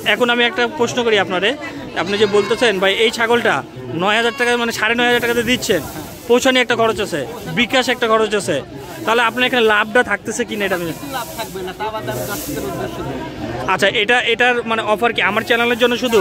এখন আমি একটা প্রশ্ন করি আপনারে, আপনি যে বলতেছেন ভাই এই ছাগলটা 9,000 টাকা মানে 9,500 টাকাতে দিচ্ছেন, পৌঁছানি একটা খরচ আছে, বিকাশ একটা খরচ আছে, তাহলে আপনার এখানে লাভটা থাকতেছে কিনা এটা? আচ্ছা, এটার মানে অফার কি আমার চ্যানেলের জন্য শুধু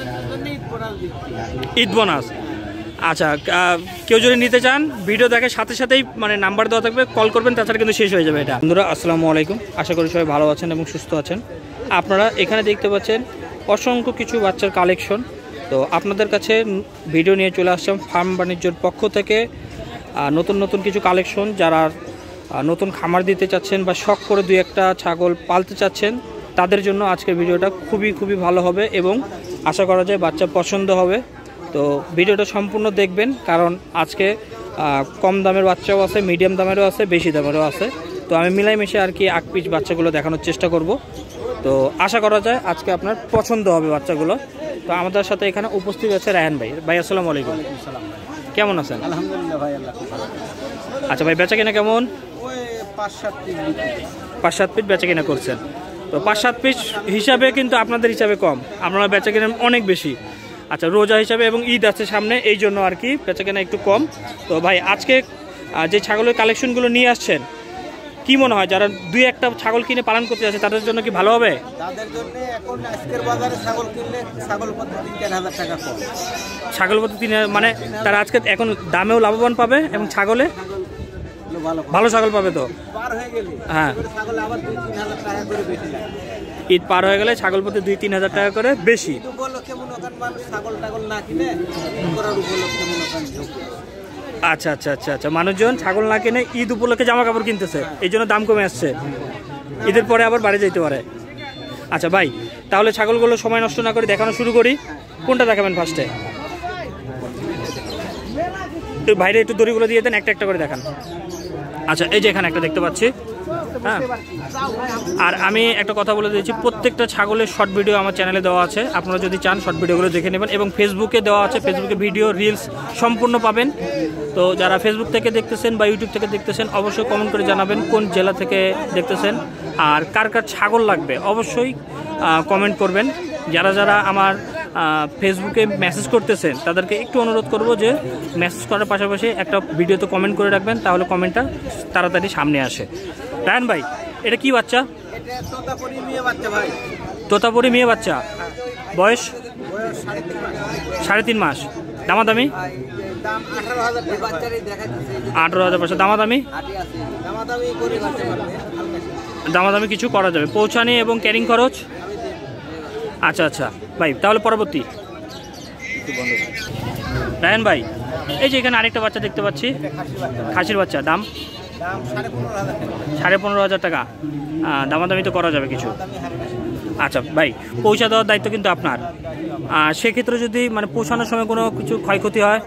ঈদ বোনাস? আচ্ছা, কেউ যদি নিতে চান ভিডিও দেখে সাথে সাথেই মানে নাম্বার দেওয়া থাকবে, কল করবেন, তাছাড়া কিন্তু শেষ হয়ে যাবে এটা। বন্ধুরা আসসালামু আলাইকুম, আশা করি সবাই ভালো আছেন এবং সুস্থ আছেন। আপনারা এখানে দেখতে পাচ্ছেন অসংখ্য কিছু বাচ্চার কালেকশন। তো আপনাদের কাছে ভিডিও নিয়ে চলে আসলাম ফার্ম বাণিজ্যর পক্ষ থেকে নতুন নতুন কিছু কালেকশন। যারা নতুন খামার দিতে চাচ্ছেন বা শখ করে দুই একটা ছাগল পালতে চাচ্ছেন, তাদের জন্য আজকের ভিডিওটা খুবই ভালো হবে এবং আশা করা যায় বাচ্চা পছন্দ হবে। তো ভিডিওটা সম্পূর্ণ দেখবেন, কারণ আজকে কম দামের বাচ্চাও আছে, মিডিয়াম দামেরও আছে, বেশি দামেরও আছে। তো আমি মিলাই মিশে আর কি আকপিচ বাচ্চাগুলো দেখানোর চেষ্টা করব। তো আশা করা যায় আজকে আপনার পছন্দ হবে বাচ্চাগুলো। তো আমাদের সাথে এখানে উপস্থিত আছে রায়হান ভাই। ভাই আসসালামু আলাইকুম, কেমন আছেন? আলহামদুলিল্লাহ ভাই, আল্লাহ খুব ভালো। আচ্ছা ভাই, বেচা কিনা কেমন? ওই 5-7 পিস বেচা কিনা করছেন। তো 5-7 পিস হিসাবে কিন্তু আপনাদের হিসাবে কম, আপনারা বেচা কিনা অনেক বেশি। আচ্ছা, রোজা হিসাবে এবং ঈদ আছে সামনে, এই জন্য আর কি বেচা কেনা একটু কম। তো ভাই আজকে যে ছাগলের কালেকশনগুলো নিয়ে আসছেন, কি মনে হয় যারা দুই একটা ছাগল কিনে পালন করতে যাচ্ছে তাদের জন্য কি ভালো হবে? তাদের জন্য এখন আজকের বাজারে ছাগল কিনলে ছাগল প্রতি 3-4 হাজার টাকা কম। ছাগল প্রতি 3 মানে তারা আজকে এখন দামেও লাভবান পাবে এবং ছাগলে ভালো ছাগল পাবে। তো পার হয়ে গেলে হ্যাঁ, ছাগল আবার 2-3 হাজার টাকা করে বেশি লাগে। ঈদ পার হয়ে গেলে ছাগল প্রতি 2-3 হাজার টাকা করে বেশি। উপলক্ষে মনে করেন মানুষ ছাগল টাগল না কিনে করার উপলক্ষে মনে করেন। আচ্ছা, মানুষজন ছাগল না কিনে ঈদ উপলক্ষে জামা কাপড় কিনতেছে, এই জন্য দাম কমে আসছে। ঈদের পরে আবার বাড়ি যেতে পারে। আচ্ছা ভাই, তাহলে ছাগলগুলো সময় নষ্ট না করে দেখানো শুরু করি। কোনটা দেখাবেন ফার্স্টে? বাইরে একটু দড়িগুলো দিয়ে দেন, একটা একটা করে দেখান। আচ্ছা, এই যে এখানে একটা দেখতে পাচ্ছি। হ্যাঁ, আর আমি একটা কথা বলে দিয়েছি, প্রত্যেকটা ছাগলের শর্ট ভিডিও আমার চ্যানেলে দেওয়া আছে, আপনারা যদি চান শর্ট ভিডিওগুলো দেখে নেবেন। এবং ফেসবুকে দেওয়া আছে, ফেসবুকে ভিডিও রিলস সম্পূর্ণ পাবেন। তো যারা ফেসবুক থেকে দেখতেছেন বা ইউটিউব থেকে দেখতেছেন, অবশ্যই কমেন্ট করে জানাবেন কোন জেলা থেকে দেখতেছেন আর কার কার ছাগল লাগবে, অবশ্যই কমেন্ট করবেন। যারা আমার ফেসবুকে মেসেজ করতেছেন তাদেরকে একটু অনুরোধ করব যে মেসেজ করার পাশাপাশি একটা ভিডিওতে কমেন্ট করে রাখবেন, তাহলে কমেন্টটা তাড়াতাড়ি সামনে আসে। রায়হান ভাই, এটা কি বাচ্চা? এটা তোতাপুরি মেয়ে বাচ্চা ভাই। তোতাপুরি মেয়ে বাচ্চা, বয়স 3.5 মাস। দামাদামি? দাম 18,000 টাকা। বাচ্চারই দেখাচ্ছি 18,000 দামাদামি? দামাদামি করে বাচ্চা পারবে। দামাদামি কিছু করা যাবে, পৌঁছানি এবং ক্যারিং খরচ? আচ্ছা ভাই, তাহলে পরবর্তী। রায়হান ভাই, এই যে এখানে আরেকটা বাচ্চা দেখতে পাচ্ছি, খাসির বাচ্চা, দাম 15,500 টাকা। দামাদামি তো করা যাবে কিছু। আচ্ছা ভাই, পৌঁছা দেওয়ার দায়িত্ব কিন্তু আপনার। সেক্ষেত্রে যদি মানে পৌঁছানোর সময় কোনো কিছু ক্ষয়ক্ষতি হয়?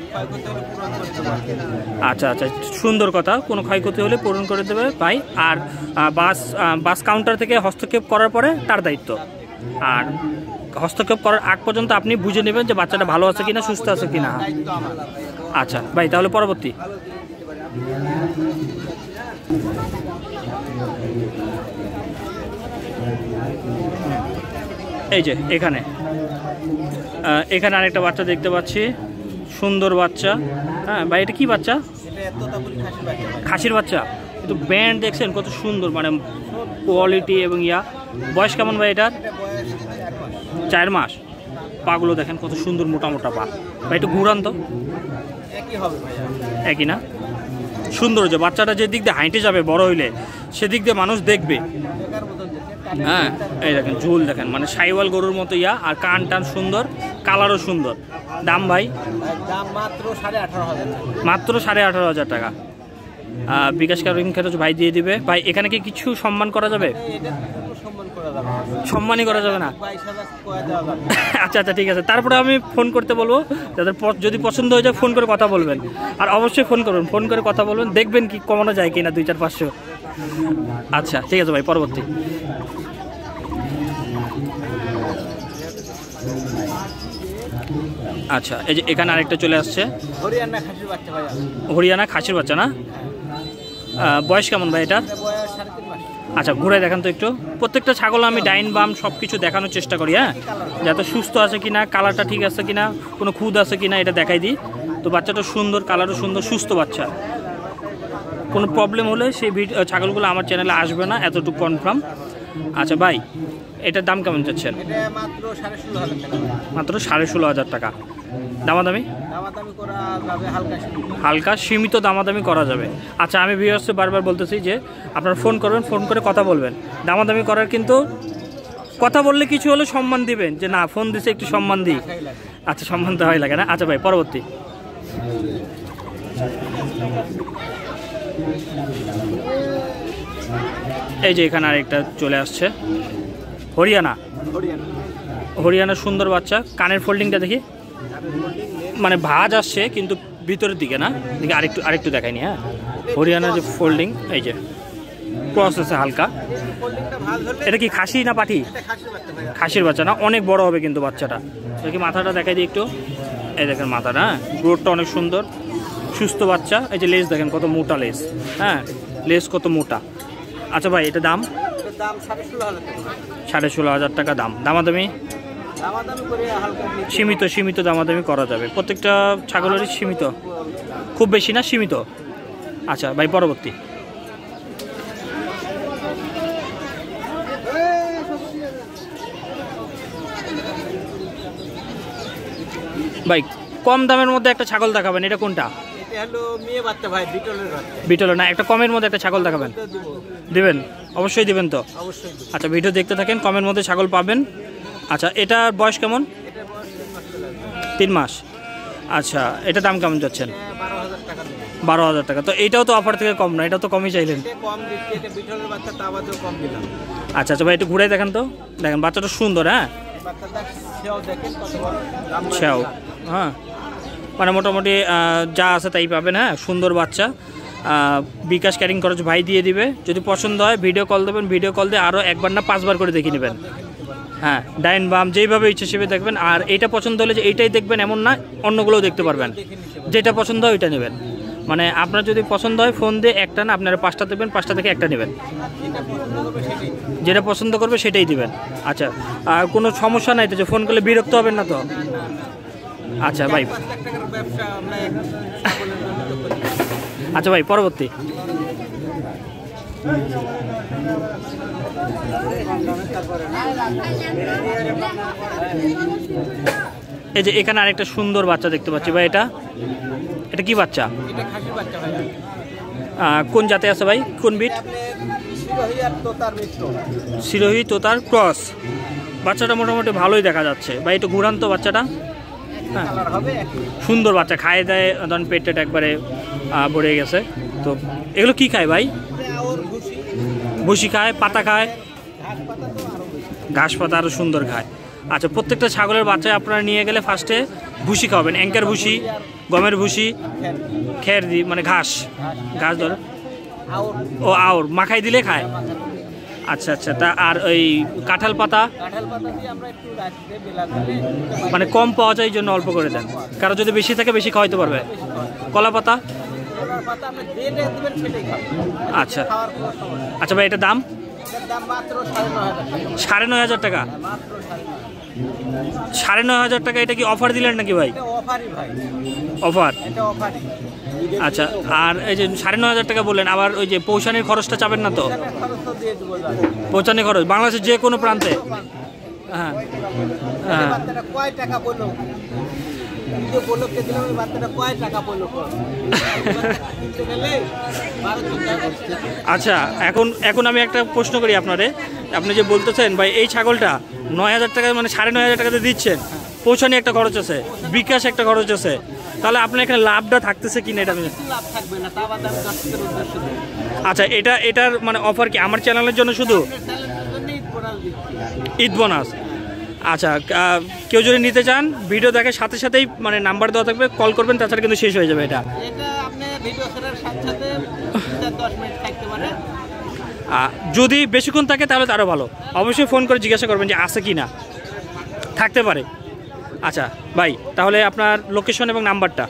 আচ্ছা, সুন্দর কথা, কোনো ক্ষয়ক্ষতি হলে পূরণ করে দেবে ভাই। আর বাস কাউন্টার থেকে হস্তক্ষেপ করার পরে তার দায়িত্ব। আর হস্তক্ষেপ করার আগ পর্যন্ত আপনি বুঝে নেবেন যে বাচ্চাটা ভালো আছে কিনা, সুস্থ আছে কিনা। আচ্ছা ভাই, তাহলে পরবর্তী। এই যে এখানে আরেকটা বাচ্চা দেখতে পাচ্ছি, সুন্দর বাচ্চা। হ্যাঁ ভাই, এটা কি বাচ্চা? খাসির বাচ্চা। কিন্তু ব্যান্ড দেখছেন কত সুন্দর, মানে কোয়ালিটি এবং বয়স কেমন ভাই এটার? 4 মাস। পাগুলো দেখেন কত সুন্দর, মোটা পা। ভাই একটু ঘুরান তো। একই না? সুন্দর যে বাচ্চাটা যে দিক দিয়ে হাইটে যাবে বড় হইলে, সেদিক দিয়ে মানুষ দেখবে। হ্যাঁ, এই দেখেন ঝুল দেখেন, মানে সাইওয়াল গরুর মতো আর কান টান সুন্দর, কালারও সুন্দর। দাম ভাই? দাম মাত্র 18,500। মাত্র 18,500 টাকা। বিকাশ কারিং খরচ ভাই দিয়ে দিবে। ভাই এখানে কি কিছু সম্মান করা যাবে? সম্মানই করা যাবে না? আচ্ছা ঠিক আছে, তারপরে আমি ফোন করতে বলবো, যাদের যদি পছন্দ হয়ে যায় ফোন করে কথা বলবেন। আর অবশ্যই ফোন করবেন, ফোন করে কথা বলবেন, দেখবেন কি কমানো যায় কিনা 2-4-500। আচ্ছা ঠিক আছে ভাই, পরবর্তী। আচ্ছা, এই যে এখানে আরেকটা চলে আসছে, হরিয়ানা খাসির বাচ্চা না? বয়স কেমন ভাই এটা? আচ্ছা ঘুরে দেখান তো একটু। প্রত্যেকটা ছাগল আমি ডাইন বাম সব কিছু দেখানোর চেষ্টা করি, হ্যাঁ, যাতে সুস্থ আছে কিনা, কালারটা ঠিক আছে কিনা, কোনো খুদ আছে কিনা এটা দেখাই দিই। তো বাচ্চাটা সুন্দর, কালারও সুন্দর, সুস্থ বাচ্চা। কোনো প্রবলেম হলে সেই ছাগলগুলো আমার চ্যানেলে আসবে না, এতটুকু কনফার্ম। আচ্ছা ভাই, এটার দাম কেমন চাচ্ছেন? মাত্র 16,500 টাকা। দামাদামি হালকা সীমিত দামাদামি করা যাবে। আচ্ছা আমি ভিউয়ার্সকে বারবার বলতেছি যে আপনারা ফোন করবেন, ফোন করে কথা বলবেন। দামাদামি করার কিন্তু কথা বললে কিছু হলে সম্মান দিবেন, যে না ফোন দিছে একটু সম্মান দিই। আচ্ছা সম্মান দেওয়া হয় লাগে না। আচ্ছা ভাই পরবর্তী। এই যে এখানে আরেকটা চলে আসছে, হরিয়ানা। হরিয়ানার সুন্দর বাচ্চা। কানের ফোল্ডিংটা দেখি, মানে ভাঁজ আসছে কিন্তু ভিতরের দিকে না, দিকে আরেকটু দেখাইনি। হ্যাঁ, হরিয়ানার যে ফোল্ডিং, এই যে ক্রস আছে হালকা। এটা কি খাসি না পাঠি? খাসির বাচ্চা না, অনেক বড় হবে কিন্তু বাচ্চাটা। দেখি মাথাটা দেখাই দিই একটু। এই দেখেন মাথাটা, হ্যাঁ, গ্রোথটা অনেক সুন্দর, সুস্থ বাচ্চা। এই যে লেজ দেখেন কত মোটা লেজ, হ্যাঁ, লেজ কত মোটা। আচ্ছা ভাই, এটা দাম 16,500 টাকা দাম। দামাদামি সীমিত দামাদামি করা যাবে। প্রত্যেকটা ছাগলেরই সীমিত, খুব বেশি না, সীমিত। আচ্ছা ভাই পরবর্তী। ভাই কম দামের মধ্যে একটা ছাগল দেখাবেন, এটা কোনটা? বিটলের না, একটা কমের মধ্যে একটা ছাগল দেখাবেন। দিবেন? অবশ্যই দিবেন তো? আচ্ছা ভিডিও দেখতে থাকেন, কমের মধ্যে ছাগল পাবেন। আচ্ছা এটার বয়স কেমন? 3 মাস। আচ্ছা এটা দাম কেমন যাচ্ছেন? 12,000 টাকা। তো এইটাও তো অফার থেকে কম না, এটাও তো কমই চাইলেন। আচ্ছা আচ্ছা ভাই একটু ঘুরে দেখেন তো। দেখেন বাচ্চাটা সুন্দর, হ্যাঁ, সেও, হ্যাঁ, মানে মোটামুটি যা আছে তাই পাবেন। হ্যাঁ, সুন্দর বাচ্চা। বিকাশ ক্যারিং খরচ ভাই দিয়ে দিবে। যদি পছন্দ হয় ভিডিও কল দেবেন, ভিডিও কল দিয়ে আরও 1বার না 5বার করে দেখে নেবেন। হ্যাঁ, ডাইন বাম যেইভাবে ইচ্ছে সেভাবে দেখবেন। আর এইটা পছন্দ হলে যে এইটাই দেখবেন এমন না, অন্যগুলোও দেখতে পারবেন। যেটা পছন্দ হয় ওইটা নেবেন। মানে আপনার যদি পছন্দ হয় ফোন দিয়ে একটা না, আপনারা 5টা দেখবেন, 5টা থেকে একটা নেবেন। যেটা পছন্দ করবে সেটাই দিবেন। আচ্ছা, আর কোনো সমস্যা নাই তো, যে ফোন করলে বিরক্ত হবেন না তো? আচ্ছা ভাই, আচ্ছা ভাই পরবর্তী। এই যে এখানে আরেকটা সুন্দর বাচ্চা দেখতে পাচ্ছি ভাই, এটা কি বাচ্চা? কোন জাতে আছে ভাই, কোন বিট? সিরোহি তোতার ক্রস। বাচ্চাটা মোটামুটি ভালোই দেখা যাচ্ছে ভাই। একটু ঘুরান তো বাচ্চাটা। হ্যাঁ, সুন্দর বাচ্চা, খায় দেয়, ধরেন পেটটা একবারে ভরে গেছে। তো এগুলো কি খায় ভাই? ভুসি খায়, পাতা খায়, ঘাস পাতা আরও সুন্দর খায়। আচ্ছা প্রত্যেকটা ছাগলের বাচ্চায় আপনারা নিয়ে গেলে ফার্স্টে ভুসি খাওয়াবেন, অ্যাঙ্কার ভুসি, গমের ভুসি, খের দি মানে ঘাস ধরে, ও আউর মাখাই দিলে খায়। আচ্ছা আচ্ছা, তা আর ওই কাঁঠাল পাতা মানে কম পাওয়া যায় এই জন্য অল্প করে দেন, কারণ যদি বেশি থাকে বেশি খাওয়াইতে পারবে। কলা পাতা। আচ্ছা আচ্ছা ভাই, এটার দাম 9,500 টাকা। 9,500 টাকা। এটা কি অফার দিলেন নাকি ভাই? অফার। আচ্ছা, আর এই যে 9,500 টাকা বললেন, আবার ওই যে পৌঁছানোর খরচটা চাবেন না তো? পৌঁছানোর খরচ বাংলাদেশের যে কোনো প্রান্তে। হ্যাঁ হ্যাঁ। আচ্ছা এখন আমি একটা প্রশ্ন করি আপনারে। আপনি যে বলতেছেন ভাই এই ছাগলটা 9,000 টাকা মানে 9,500 টাকাতে দিচ্ছেন, পৌঁছানি একটা খরচ আছে, বিকাশ একটা খরচ আছে, তাহলে আপনার এখানে লাভটা থাকতেছে কিনা এটা? আচ্ছা এটার মানে অফার কি আমার চ্যানেলের জন্য শুধু? ঈদ বোনাস। আচ্ছা কেউ যদি নিতে চান ভিডিও দেখার সাথে সাথেই মানে নাম্বার দেওয়া থাকবে, কল করবেন, তাছাড়া কিন্তু শেষ হয়ে যাবে এটা। যদি বেশিক্ষণ থাকে তাহলে আরও ভালো। অবশ্যই ফোন করে জিজ্ঞাসা করবেন যে আছে কি না, থাকতে পারে। আচ্ছা ভাই, তাহলে আপনার লোকেশন এবং নাম্বারটা।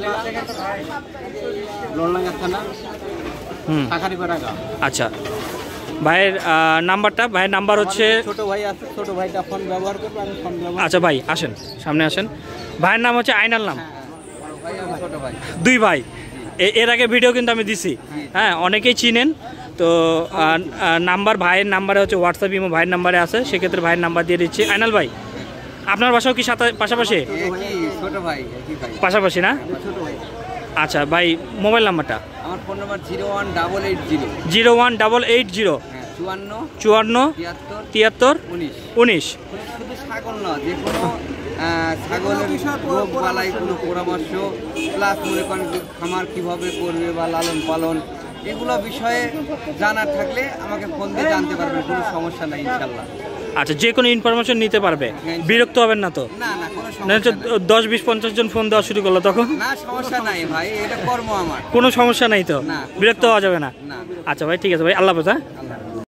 আচ্ছা ভাইয়ের নাম্বারটা, ভাইয়ের নাম্বার হচ্ছে, ছোট ভাই আছে, ছোট ভাইটা ফোন ব্যবহার করবে, আমি ফোন ব্যবহার আচ্ছা ভাই আসেন, সামনে আসেন। ভাইয়ের নাম হচ্ছে আইনাল নাম, ভাই আমার ছোট ভাই। দুই ভাই। এর আগে ভিডিও কিন্তু আমি দিছি, হ্যাঁ অনেকেই চিনেন। তো নাম্বার, ভাইয়ের নাম্বারে হচ্ছে হোয়াটসঅ্যাপ ইমো ভাইয়ের নাম্বারে আছে, সেক্ষেত্রে ভাইয়ের নাম্বার দিয়ে দিচ্ছি। আইনাল ভাই আপনার বাসাও কি পাশাপাশি? ছোট ভাই, একই ভাই, পাশাপাশি না? ছোট ভাই। আচ্ছা ভাই মোবাইল নাম্বারটা? আমার ফোন নাম্বার 01880 01880 54 54 73 73 19। শুধু ছাগল না, যে কোনো ছাগলের রোগ বালাই কোনো পরামর্শ, প্লাস মনে করেন যে খামার কীভাবে করবে বা লালন পালন, এগুলো বিষয়ে জানার থাকলে আমাকে ফোন দিয়ে জানতে পারবেন, কোনো সমস্যা নাই ইনশাল্লাহ। আচ্ছা, যে কোনো ইনফরমেশন নিতে পারবে, বিরক্ত হবেন না তো? না না, কোনো না হচ্ছে সমস্যা নাই। 10 20 50 জন ফোন দেওয়া শুরু করলো তখন? না, সমস্যা নাই ভাই, এটা কর্ম আমার। কোনো সমস্যা নাই তো? না, বিরক্ত হওয়া যাবে না? না। আচ্ছা ভাই ঠিক আছে ভাই, আল্লাহ হাফেজ। হ্যাঁ আল্লাহ।